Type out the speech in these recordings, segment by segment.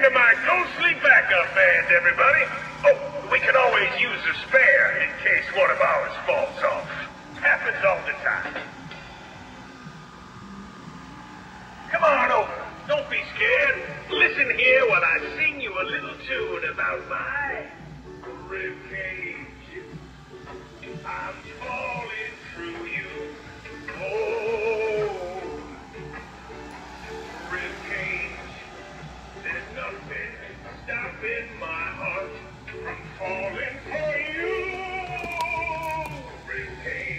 to my ghostly backup band, everybody. Oh, we can always use a spare in case one of ours falls off. Happens all the time. Come on over. Don't be scared. Listen here while I sing you a little tune about my ribcage. I'm falling through you. Oh, ribcage. There's nothing stopping my heart from falling for you. Ribcage.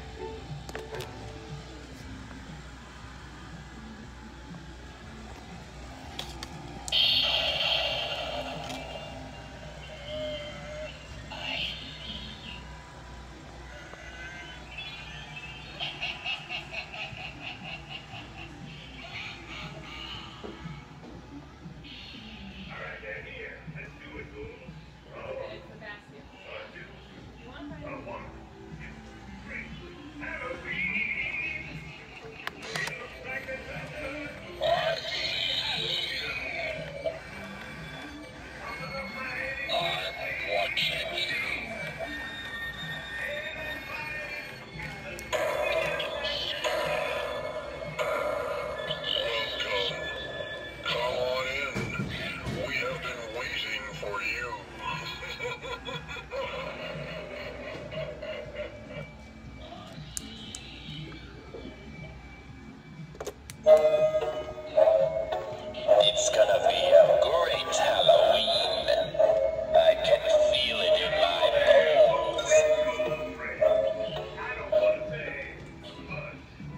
It's gonna be a great Halloween. I can feel it in my bones. I don't want to say much.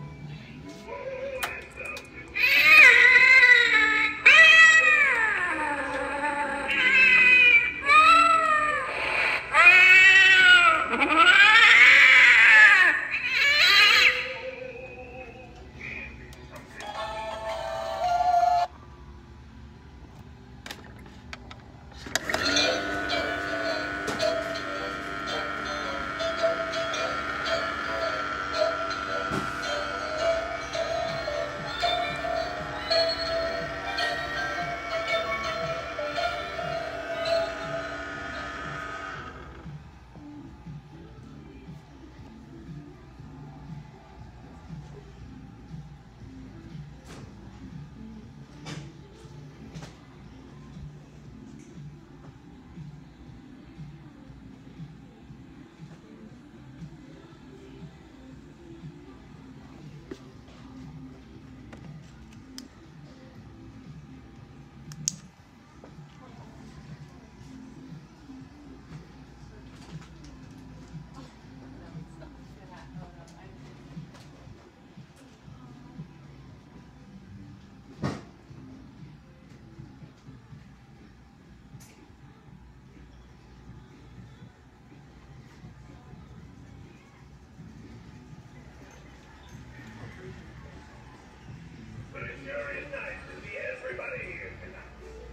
But it sure is nice to see everybody here tonight.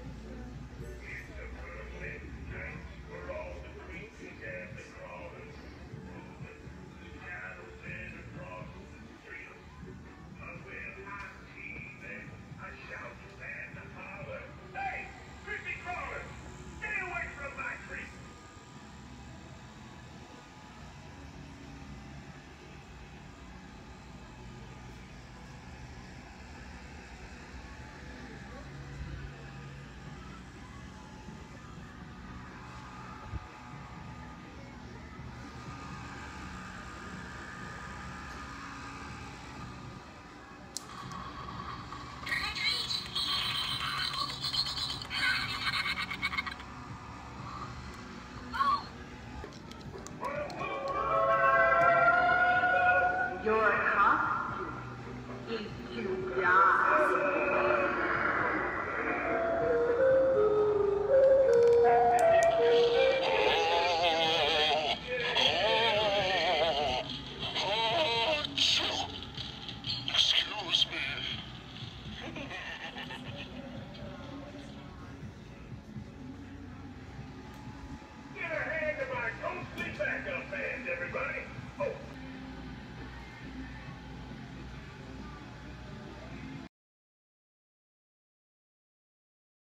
It's a perfect night for all the creatures and the crawlers, moving the shadows and across the street. But when I see them, I shout and holler, "Hey, creepy crawlers, stay away from my tree!" Your